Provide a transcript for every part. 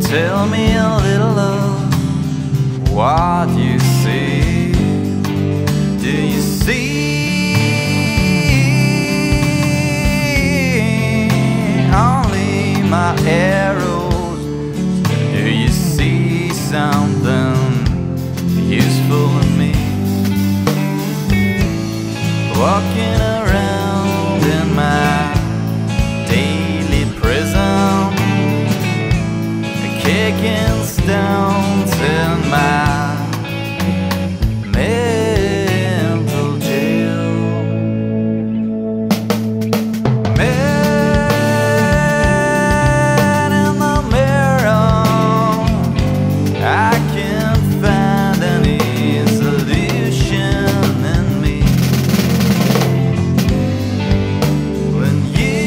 Tell me a little of what you see. Do you see only my arrows? Do you see something useful in me? Walking around in my daily prison, kicking stones in my mental jail. Man in the mirror, I can't find any solution in me. When you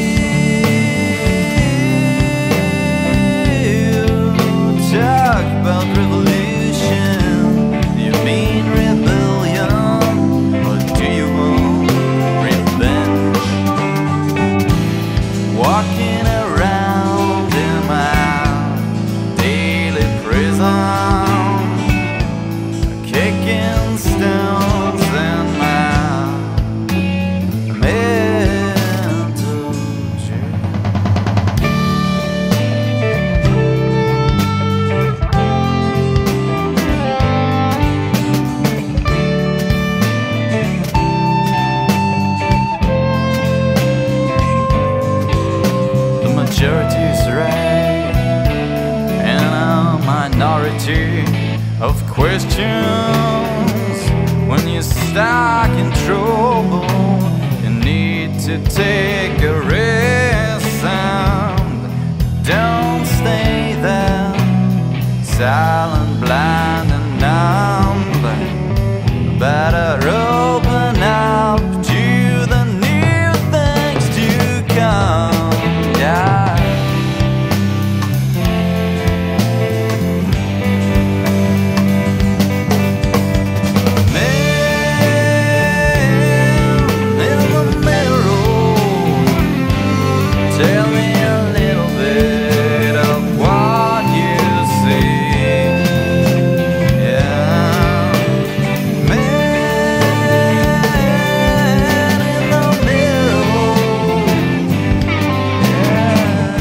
talk about revolution, do you mean rebellion, or do you want revenge? Walking around in my daily prison, kicking stones in my mental jail. The majority is right, and a minority of questions. When you're stuck in trouble, you need to take a rest and don't stay there, silent, blind, and numb. Better open up to the new things to come. Yeah. Man in the mirror, tell me a little bit of what you see. Yeah. Man in the mirror. Yeah.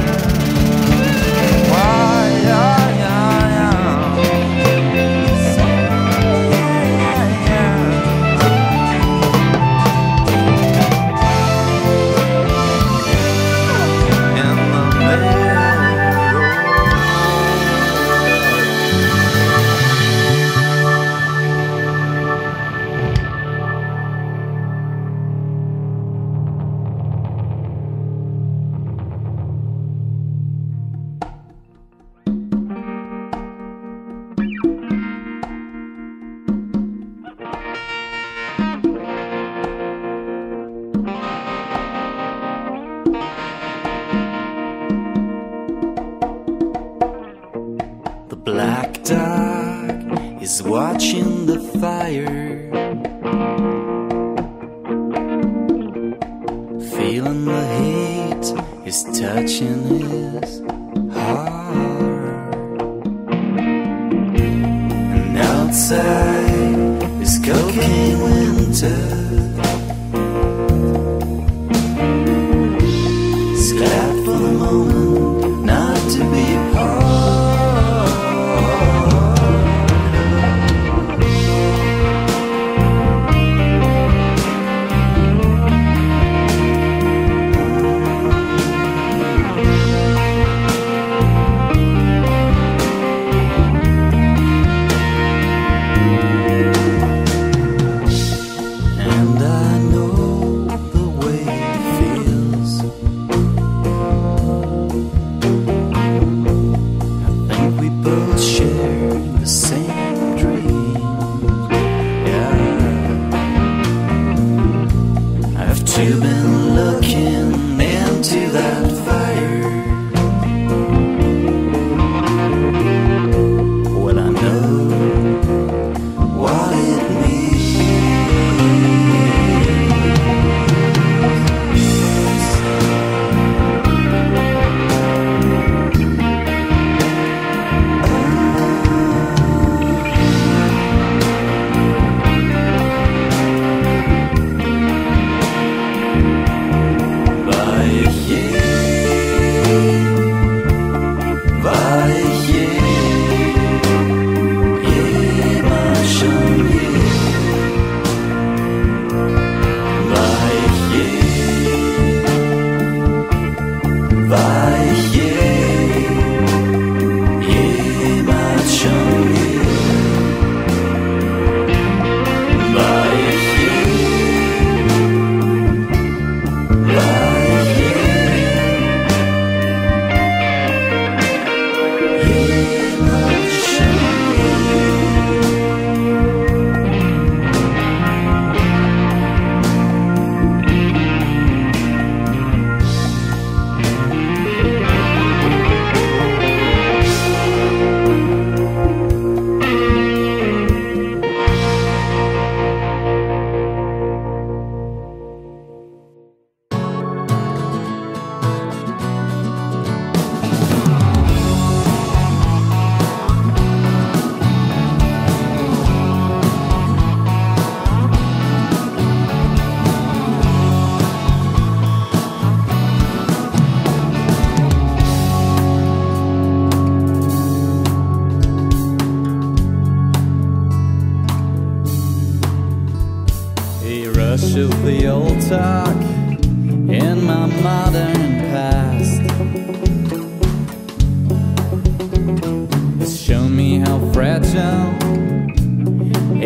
Why, yeah, yeah, yeah. In the mirror. The black dog is watching the fire, feeling the heat is touching his heart. And outside is cocaine winter. It's glad for the moment not to be apart.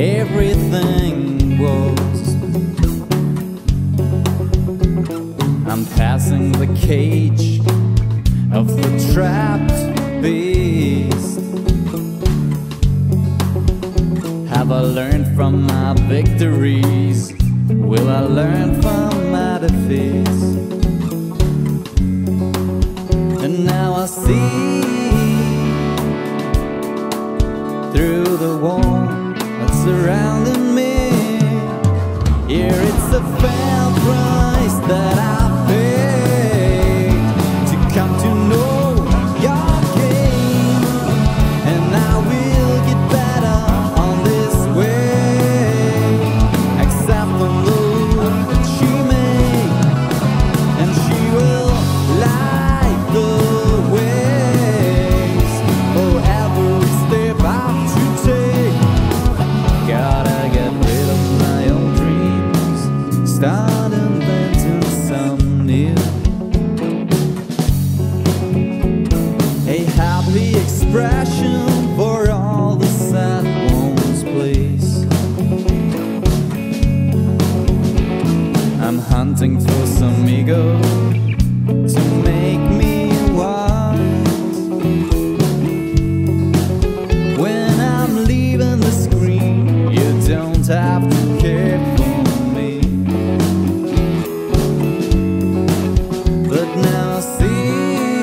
everything was. I'm passing the cage of the trapped beast. Have I learned from my victories? Will I learn from my defeats? And now I see through the wall that's surrounding me. Here it's a fair price that I paid to come to know your game. And I will get better on this way, except on the road that she made. And she will light the ways for every step I have to take. Gotta get rid of my own dreams, start inventing some new. A happy expression for all the sad ones, please. I'm hunting for some ego to make me wise. When I'm leaving the screen, you don't have to care for me. But now I see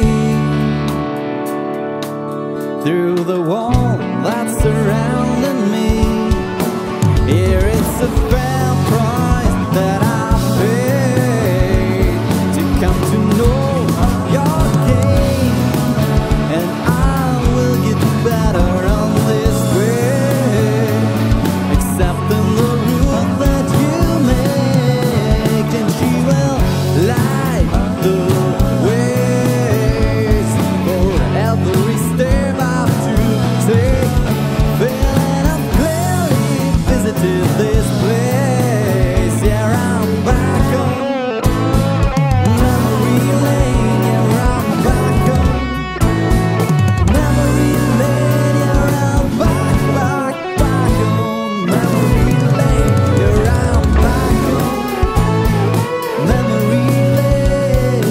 through the wall that's surrounding me. Here it's a fair price that I paid to come to know your game. And I will get better on this way, accepting the rule that you make. And she will light the ways for every step I have to take. Feeling I've clearly visited this place. Yeah, I'm back home. Memory lane, yeah, I'm back home. Memory lane, yeah, I'm back home. Memory lane, yeah, I'm back home. Memory lane.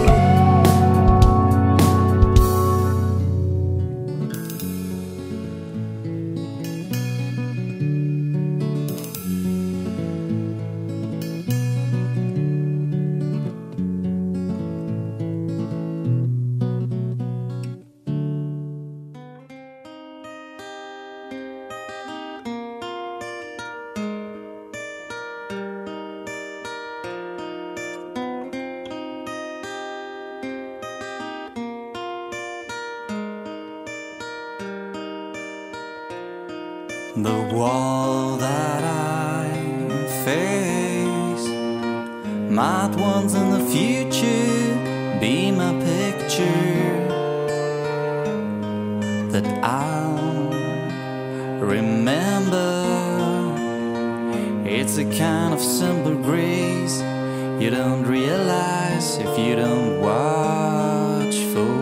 The wall that I face might once in the future be my picture that I'll remember. It's a kind of simple grace you don't realize if you don't watch for.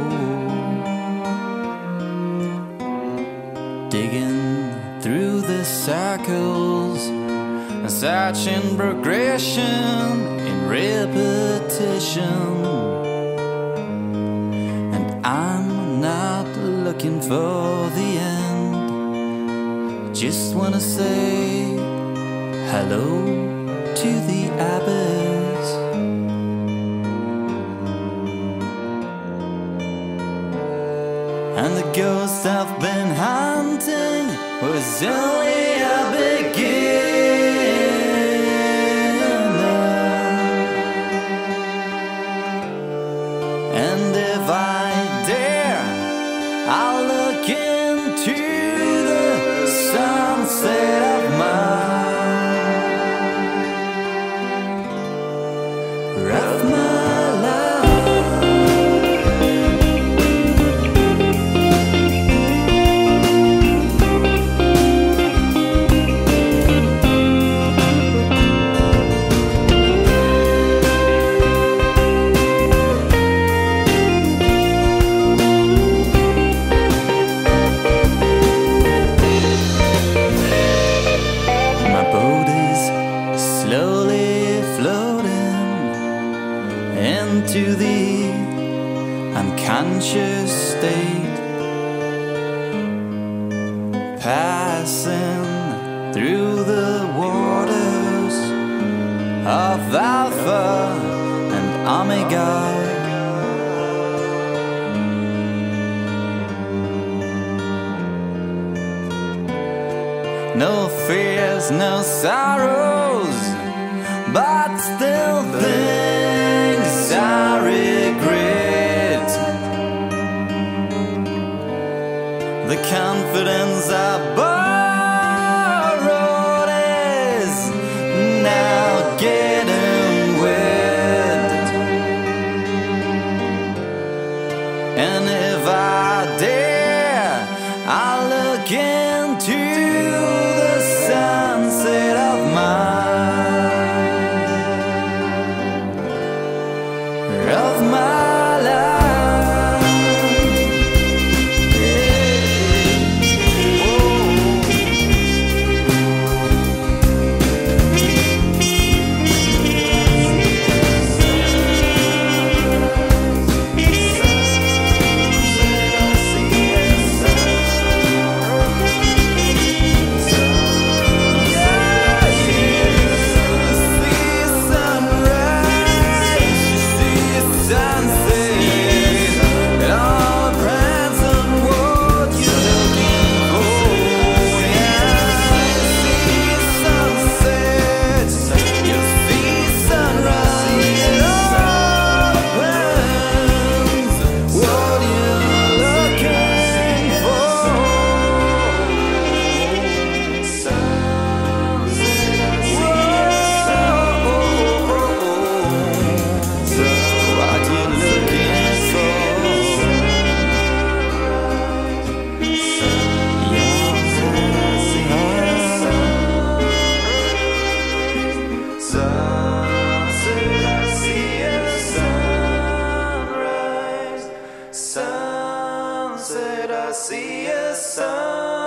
Digging through the circles, searching progression in repetition. And I'm not looking for the end, just wanna say hello to the abyss. And the ghost I've been hunting was only a beginning. And if I dare, I'll look into the sunset of my passing through the waters of Alpha and Omega. No fears, no sorrows, but still things I regret. The confidence I borrowed is now getting wet. And if I dare, I'll look into the sunset of my life. Sunset, I see a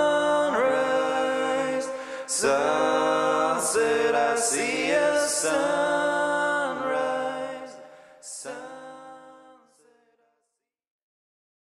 sunrise. Sunset, I see a sunrise.